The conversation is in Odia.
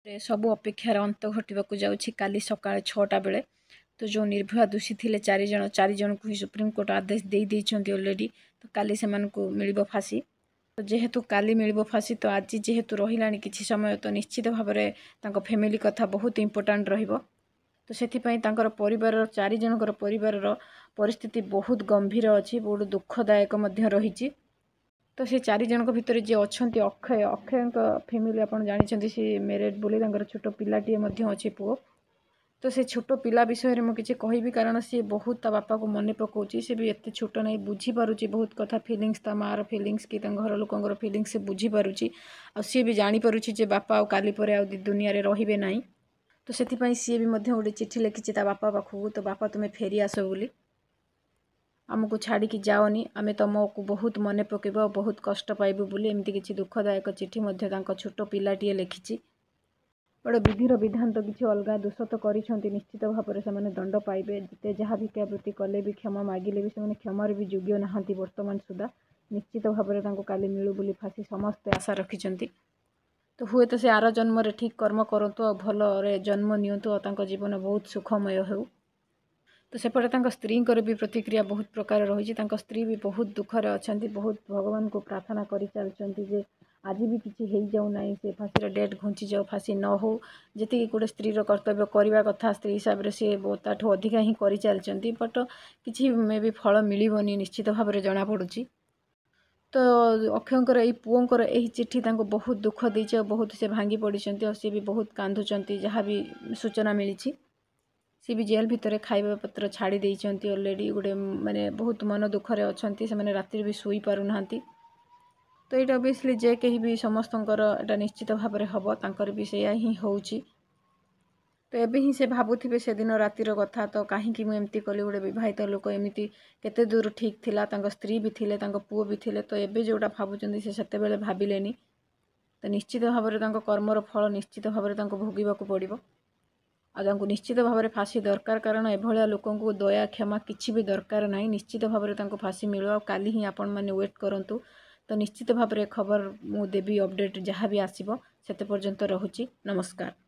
ସବୁ ଅପେକ୍ଷାର ଅନ୍ତ ଘଟିବାକୁ ଯାଉଛି କାଲି ସକାଳ 6ଟା ବେଳେ। ତ ଯେଉଁ ନିର୍ଭୟା ଦୋଷୀ ଥିଲେ ଚାରିଜଣଙ୍କୁ ହିଁ ସୁପ୍ରିମକୋର୍ଟ ଆଦେଶ ଦେଇଛନ୍ତି ଅଲରେଡ଼ି। ତ କାଲି ସେମାନଙ୍କୁ ମିଳିବ ଫାଶୀ। ତ ଯେହେତୁ କାଲି ମିଳିବ ଫାଶୀ, ତ ଆଜି ଯେହେତୁ ରହିଲାଣି କିଛି ସମୟ, ତ ନିଶ୍ଚିତ ଭାବରେ ତାଙ୍କ ଫ୍ୟାମିଲି କଥା ବହୁତ ଇମ୍ପୋର୍ଟାଣ୍ଟ ରହିବ। ତ ସେଥିପାଇଁ ତାଙ୍କର ପରିବାରର ଚାରିଜଣଙ୍କର ପରିବାରର ପରିସ୍ଥିତି ବହୁତ ଗମ୍ଭୀର ଅଛି, ବହୁତ ଦୁଃଖଦାୟକ ମଧ୍ୟ ରହିଛି। ତ ସେ ଚାରିଜଣଙ୍କ ଭିତରେ ଯିଏ ଅଛନ୍ତି ଅକ୍ଷୟଙ୍କ ଫ୍ୟାମିଲି ଆପଣ ଜାଣିଛନ୍ତି, ସେ ମ୍ୟାରେଡ୍ ବୋଲି, ତାଙ୍କର ଛୋଟ ପିଲାଟିଏ ମଧ୍ୟ ଅଛି, ପୁଅ। ତ ସେ ଛୋଟ ପିଲା ବିଷୟରେ ମୁଁ କିଛି କହିବି କାରଣ ସିଏ ବହୁତ ତା ବାପାକୁ ମନେ ପକାଉଛି। ସେ ବି ଏତେ ଛୋଟ ନାହିଁ, ବୁଝିପାରୁଛି ବହୁତ କଥା, ଫିଲିଙ୍ଗସ୍, ତା ମାଆର ଫିଲିଙ୍ଗସ୍ କି ତାଙ୍କ ଘର ଲୋକଙ୍କର ଫିଲିଙ୍ଗସ୍ ସେ ବୁଝିପାରୁଛି। ଆଉ ସିଏ ବି ଜାଣିପାରୁଛି ଯେ ବାପା ଆଉ କାଲି ପରେ ଆଉ ଦୁନିଆରେ ରହିବେ ନାହିଁ। ତ ସେଥିପାଇଁ ସିଏ ବି ମଧ୍ୟ ଗୋଟେ ଚିଠି ଲେଖିଛି ତା ବାପା ପାଖକୁ, ତ ବାପା ତୁମେ ଫେରି ଆସ ବୋଲି, ଆମକୁ ଛାଡ଼ିକି ଯାଅନି, ଆମେ ତୁମକୁ ବହୁତ ମନେ ପକାଇବୁ ଆଉ ବହୁତ କଷ୍ଟ ପାଇବୁ ବୋଲି ଏମିତି କିଛି ଦୁଃଖଦାୟକ ଚିଠି ମଧ୍ୟ ତାଙ୍କ ଛୋଟ ପିଲାଟିଏ ଲେଖିଛି। ବଡ଼ ବିଧିର ବିଧାନ ତ କିଛି ଅଲଗା, ଦୋଷ ତ କରିଛନ୍ତି, ନିଶ୍ଚିତ ଭାବରେ ସେମାନେ ଦଣ୍ଡ ପାଇବେ। ଯେତେ ଯାହା ଭିକ୍ଷାବୃତ୍ତି କଲେ ବି, କ୍ଷମା ମାଗିଲେ ବି ସେମାନେ କ୍ଷମାର ବି ଯୋଗ୍ୟ ନାହାନ୍ତି ବର୍ତ୍ତମାନ ସୁଦ୍ଧା। ନିଶ୍ଚିତ ଭାବରେ ତାଙ୍କୁ କାଲି ମିଳୁ ବୋଲି ଫାଶୀ ସମସ୍ତେ ଆଶା ରଖିଛନ୍ତି। ତ ହୁଏତ ସେ ଆର ଜନ୍ମରେ ଠିକ୍ କର୍ମ କରନ୍ତୁ ଆଉ ଭଲରେ ଜନ୍ମ ନିଅନ୍ତୁ ଆଉ ତାଙ୍କ ଜୀବନ ବହୁତ ସୁଖମୟ ହେଉ। ତ ସେପଟେ ତାଙ୍କ ସ୍ତ୍ରୀଙ୍କର ବି ପ୍ରତିକ୍ରିୟା ବହୁତ ପ୍ରକାର ରହିଛି। ତାଙ୍କ ସ୍ତ୍ରୀ ବି ବହୁତ ଦୁଃଖରେ ଅଛନ୍ତି, ବହୁତ ଭଗବାନଙ୍କୁ ପ୍ରାର୍ଥନା କରିଚାଲିଛନ୍ତି ଯେ ଆଜି ବି କିଛି ହେଇଯାଉ ନାହିଁ, ସେ ଫାଶୀର ଡେଟ୍ ଘୁଞ୍ଚିଯାଉ, ଫାଶୀ ନ ହଉ। ଯେତିକି ଗୋଟେ ସ୍ତ୍ରୀର କର୍ତ୍ତବ୍ୟ କରିବା କଥା ସ୍ତ୍ରୀ ହିସାବରେ ସିଏ ତାଠୁ ଅଧିକା ହିଁ କରିଚାଲିଛନ୍ତି, ବଟ୍ କିଛି ମେ ବି ଫଳ ମିଳିବନି ନିଶ୍ଚିତ ଭାବରେ ଜଣାପଡ଼ୁଛି। ତ ଅକ୍ଷୟଙ୍କର ଏଇ ପୁଅଙ୍କର ଏହି ଚିଠି ତାଙ୍କୁ ବହୁତ ଦୁଃଖ ଦେଇଛି ଆଉ ବହୁତ ସେ ଭାଙ୍ଗି ପଡ଼ିଛନ୍ତି ଆଉ ସିଏ ବି ବହୁତ କାନ୍ଦୁଛନ୍ତି, ଯାହା ବି ସୂଚନା ମିଳିଛି। ସିଏ ବି ଜେଲ୍ ଭିତରେ ଖାଇବା ପତ୍ର ଛାଡ଼ି ଦେଇଛନ୍ତି ଅଲରେଡ଼ି, ଗୋଟେ ମାନେ ବହୁତ ମନ ଦୁଃଖରେ ଅଛନ୍ତି, ସେମାନେ ରାତିରେ ବି ଶୋଇ ପାରୁନାହାନ୍ତି। ତ ଏଇଟା ଅବଭିୟସଲି ଯେ କେହି ବି ସମସ୍ତଙ୍କର ଏଇଟା ନିଶ୍ଚିତ ଭାବରେ ହେବ, ତାଙ୍କର ବି ସେଇଆ ହିଁ ହେଉଛି। ତ ଏବେ ହିଁ ସେ ଭାବୁଥିବେ ସେଦିନ ରାତିର କଥା, ତ କାହିଁକି ମୁଁ ଏମିତି କଲି, ଗୋଟେ ବିବାହିତ ଲୋକ ଏମିତି କେତେ ଦୂର ଠିକ୍ ଥିଲା, ତାଙ୍କ ସ୍ତ୍ରୀ ବି ଥିଲେ, ତାଙ୍କ ପୁଅ ବି ଥିଲେ। ତ ଏବେ ଯେଉଁଟା ଭାବୁଛନ୍ତି ସେ ସେତେବେଳେ ଭାବିଲେନି। ତ ନିଶ୍ଚିତ ଭାବରେ ତାଙ୍କ କର୍ମର ଫଳ ନିଶ୍ଚିତ ଭାବରେ ତାଙ୍କୁ ଭୋଗିବାକୁ ପଡ଼ିବ ଆଉ ତାଙ୍କୁ ନିଶ୍ଚିତ ଭାବରେ ଫାଶୀ ଦରକାର, କାରଣ ଏଭଳିଆ ଲୋକଙ୍କୁ ଦୟା କ୍ଷମା କିଛି ବି ଦରକାର ନାହିଁ। ନିଶ୍ଚିତ ଭାବରେ ତାଙ୍କୁ ଫାଶୀ ମିଳୁ ଆଉ କାଲି ହିଁ ଆପଣମାନେ ୱେଟ୍ କରନ୍ତୁ। ତ ନିଶ୍ଚିତ ଭାବରେ ଖବର ମୁଁ ଦେବି, ଅପଡ଼େଟ୍ ଯାହା ବି ଆସିବ। ସେତେ ପର୍ଯ୍ୟନ୍ତ ରହୁଛି, ନମସ୍କାର।